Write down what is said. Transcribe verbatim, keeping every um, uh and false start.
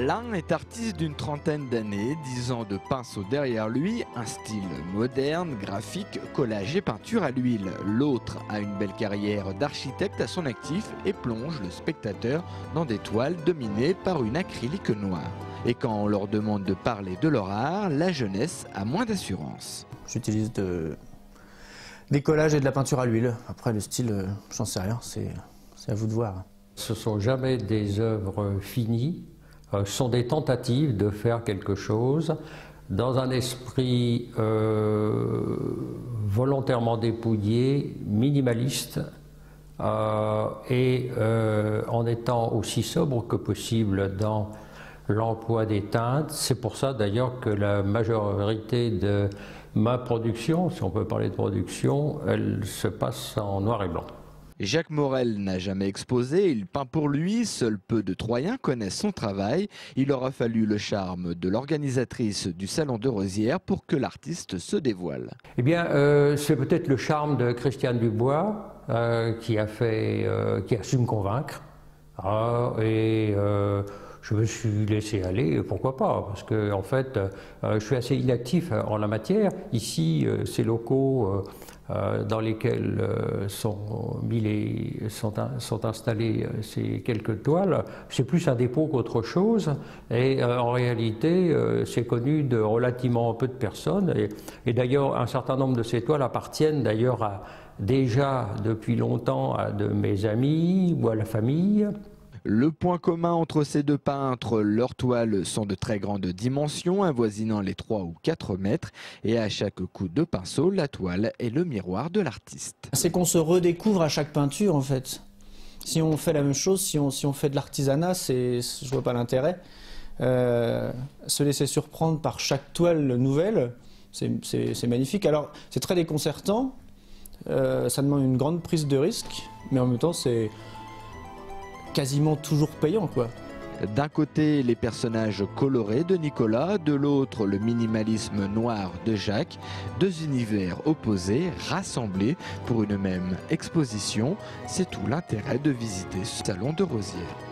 L'un est artiste d'une trentaine d'années, dix ans de pinceau derrière lui, un style moderne, graphique, collage et peinture à l'huile. L'autre a une belle carrière d'architecte à son actif et plonge le spectateur dans des toiles dominées par une acrylique noire. Et quand on leur demande de parler de leur art, la jeunesse a moins d'assurance. J'utilise de... des collages et de la peinture à l'huile. Après le style, euh, j'en sais rien, c'est à vous de voir. Ce ne sont jamais des œuvres finies. Ce sont des tentatives de faire quelque chose dans un esprit euh, volontairement dépouillé, minimaliste, euh, et euh, en étant aussi sobre que possible dans l'emploi des teintes. C'est pour ça d'ailleurs que la majorité de ma production, si on peut parler de production, elle se passe en noir et blanc. Jacques Morel n'a jamais exposé, il peint pour lui, seuls peu de Troyens connaissent son travail. Il aura fallu le charme de l'organisatrice du Salon de Rosières pour que l'artiste se dévoile. Eh bien, euh, c'est peut-être le charme de Christiane Dubois euh, qui a fait, euh, qui a su me convaincre. Ah, et euh, je me suis laissé aller, pourquoi pas, parce que en fait, euh, je suis assez inactif en la matière. Ici, euh, ces locaux euh, euh, dans lesquels euh, sont, mis les, sont, in, sont installées euh, ces quelques toiles, c'est plus un dépôt qu'autre chose. Et euh, en réalité, euh, c'est connu de relativement peu de personnes. Et, et d'ailleurs, un certain nombre de ces toiles appartiennent d'ailleurs à, déjà depuis longtemps à de mes amis ou à la famille. Le point commun entre ces deux peintres, leurs toiles sont de très grandes dimensions, avoisinant les trois ou quatre mètres, et à chaque coup de pinceau, la toile est le miroir de l'artiste. C'est qu'on se redécouvre à chaque peinture en fait. Si on fait la même chose, si on, si on fait de l'artisanat, je vois pas l'intérêt. Euh, se laisser surprendre par chaque toile nouvelle, c'est magnifique. Alors c'est très déconcertant, euh, ça demande une grande prise de risque, mais en même temps c'est quasiment toujours payant, quoi. D'un côté, les personnages colorés de Nicolas, de l'autre, le minimalisme noir de Jacques. Deux univers opposés, rassemblés pour une même exposition. C'est tout l'intérêt de visiter ce Salon de Rosières.